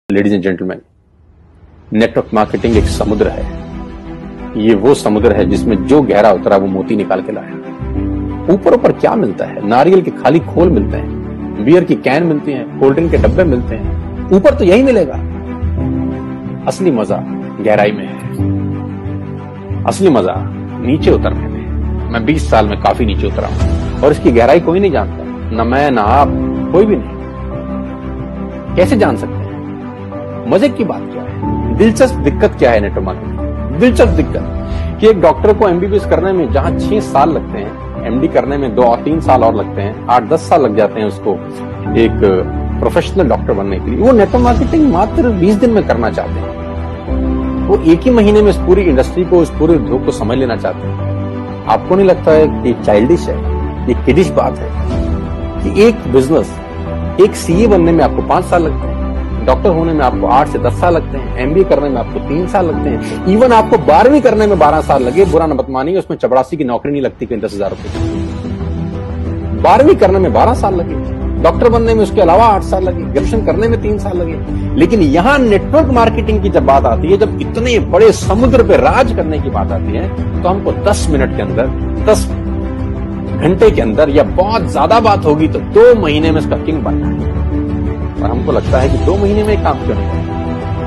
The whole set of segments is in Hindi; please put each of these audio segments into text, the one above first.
Ladies and gentleman, network marketing एक समुद्र है। ये वो समुद्र है जिसमें जो गहरा उतरा वो मोती निकाल के लाया। ऊपर ऊपर क्या मिलता है? नारियल के खाली खोल मिलते हैं, बियर की कैन मिलती है, कोल्ड ड्रिंक के डब्बे मिलते हैं। ऊपर तो यही मिलेगा। असली मजा गहराई में है। असली मजा नीचे उतरने में। मैं 20 साल में काफी नीचे उतरा हूं और इसकी गहराई कोई नहीं जानता, न मैं न आप, कोई भी नहीं। कैसे जान सकते हैं? मजे की बात क्या है? दिलचस्प दिक्कत क्या है नेटवर्क मार्केटिंग? दिलचस्प दिक्कत कि एक डॉक्टर को एमबीबीएस करने में जहां 6 साल लगते हैं, एमडी करने में 2 और 3 साल और लगते हैं, 8-10 साल लग जाते हैं उसको एक प्रोफेशनल डॉक्टर बनने के लिए, वो नेटवर्क मार्केटिंग मात्र 20 दिन में करना चाहते हैं। वो एक ही महीने में इस पूरी इंडस्ट्री को, इस पूरे उद्योग को समझ लेना चाहते हैं। आपको नहीं लगता है कि चाइल्डिश है, ये किडिश बात है कि एक बिजनेस, एक सीए बनने में आपको 5 साल लगते हैं, डॉक्टर होने में आपको 8 से 10 साल लगते हैं, एमबीए करने में आपको 3 साल लगते हैं, इवन आपको 12वीं करने में 12 साल लगे, बुरा न बतमानिए, उसमें चपरासी की नौकरी नहीं लगती कि 10,000 रुपए। 12वीं करने में 12 साल लगे, डॉक्टर बनने में उसके अलावा 8 साल लगे, ग्रेजुएशन करने में 3 साल लगे। लेकिन यहां नेटवर्क मार्केटिंग की जब बात आती है, जब इतने बड़े समुद्र पे राज करने की बात आती है, तो हमको 10 मिनट के अंदर, 10 घंटे के अंदर, या बहुत ज्यादा बात होगी तो 2 महीने में इसका किंग बनना है। और हमको लगता है कि 2 महीने में काम क्यों नहीं करना?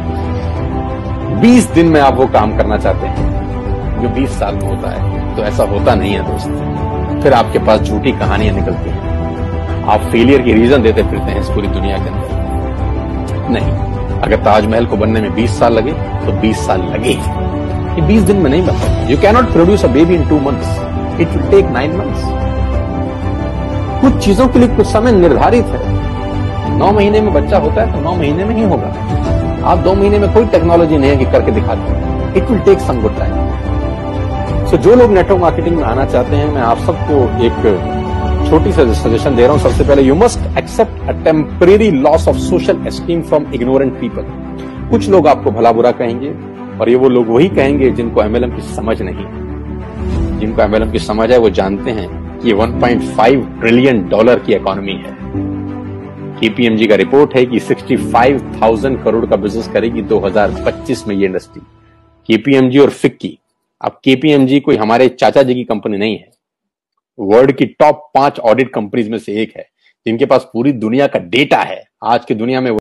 20 दिन में आप वो काम करना चाहते हैं जो 20 साल में होता है, तो ऐसा होता नहीं है दोस्त। फिर आपके पास झूठी कहानियां निकलती हैं, आप फेलियर की रीजन देते फिरते हैं इस पूरी दुनिया के अंदर। नहीं, अगर ताजमहल को बनने में 20 साल लगे तो 20 साल लगे, ये 20 दिन में नहीं बनता। You cannot produce a baby in 2 months, it will take 9 months. कुछ चीजों के लिए कुछ समय निर्धारित है। 9 महीने में बच्चा होता है तो 9 महीने में ही होगा। आप 2 महीने में कोई टेक्नोलॉजी नहीं है कि करके दिखाते हैं। It will take some good time. So जो लोग नेटवर्क मार्केटिंग में आना चाहते हैं, मैं आप सबको एक छोटी सी सजेशन दे रहा हूं। सबसे पहले, you must accept a temporary loss of social esteem from ignorant people. कुछ लोग आपको भला बुरा कहेंगे, और ये वो लोग वही कहेंगे जिनको एमएलएम की समझ नहीं है। जिनको एमएलएम की समझ है वो जानते हैं कि 1.5 ट्रिलियन डॉलर की इकोनॉमी है। केपीएमजी का रिपोर्ट है कि 65,000 करोड़ का बिजनेस करेगी 2025 में ये इंडस्ट्री। केपीएमजी और फिक्की। अब केपीएमजी कोई हमारे चाचा जी की कंपनी नहीं है, वर्ल्ड की टॉप 5 ऑडिट कंपनीज में से एक है, जिनके पास पूरी दुनिया का डेटा है। आज की दुनिया में